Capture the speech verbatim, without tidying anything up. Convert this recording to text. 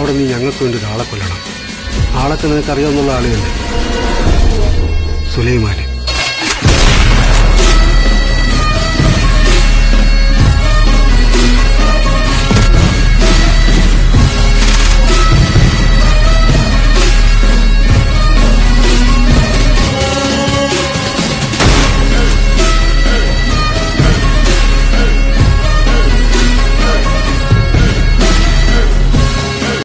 കൂടെ നീ ഞങ്ങൾക്ക് വേണ്ടി ഒരാളെ കൊല്ലണം. ആളൊക്കെ നിനക്കറിയാവുന്നുള്ള ആളെയല്ലേ? സുലൈമാൻ.